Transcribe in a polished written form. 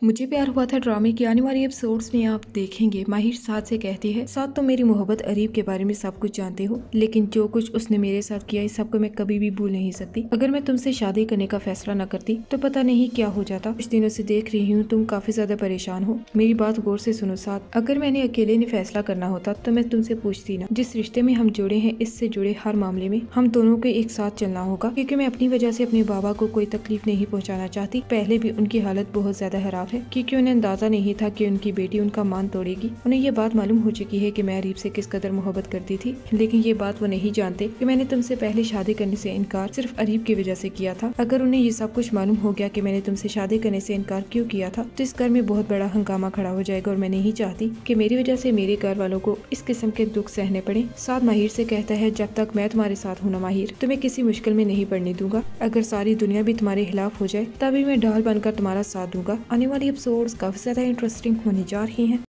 मुझे प्यार हुआ था ड्रामे की आने वाली एपिसोड्स में आप देखेंगे माहिर साद से कहती है, साद तुम मेरी मोहब्बत अरीब के बारे में सब कुछ जानते हो, लेकिन जो कुछ उसने मेरे साथ किया इस सबको मैं कभी भी भूल नहीं सकती। अगर मैं तुमसे शादी करने का फैसला न करती तो पता नहीं क्या हो जाता। कुछ दिनों से देख रही हूँ तुम काफी ज्यादा परेशान हो। मेरी बात गौर से सुनो साद, अगर मैंने अकेले ने फैसला करना होता तो मैं तुमसे पूछती ना। जिस रिश्ते में हम जुड़े हैं इससे जुड़े हर मामले में हम दोनों को एक साथ चलना होगा, क्योंकि मैं अपनी वजह से अपने बाबा को कोई तकलीफ नहीं पहुँचाना चाहती। पहले भी उनकी हालत बहुत ज्यादा खराब है, क्योंकि उन्हें अंदाजा नहीं था कि उनकी बेटी उनका मान तोड़ेगी। उन्हें ये बात मालूम हो चुकी है कि मैं अरीब से किस कदर मोहब्बत करती थी, लेकिन ये बात वो नहीं जानते कि मैंने तुमसे पहले शादी करने से इनकार सिर्फ अरीब की वजह से किया था। अगर उन्हें ये सब कुछ मालूम हो गया कि मैंने तुमसे शादी करने से इनकार क्यों किया था तो इस घर में बहुत बड़ा हंगामा खड़ा हो जाएगा, और मैं नहीं चाहती कि मेरी वजह से मेरे घर वालों को इस किस्म के दुख सहने पड़े। साद माहिर से कहता है, जब तक मैं तुम्हारे साथ हूं ना माहिर, तुम्हें किसी मुश्किल में नहीं पड़ने दूंगा। अगर सारी दुनिया भी तुम्हारे खिलाफ हो जाए तभी मैं ढाल बनकर तुम्हारा साथ दूंगा। आने वाली एपिसोड्स काफी ज्यादा इंटरेस्टिंग होने जा रही हैं।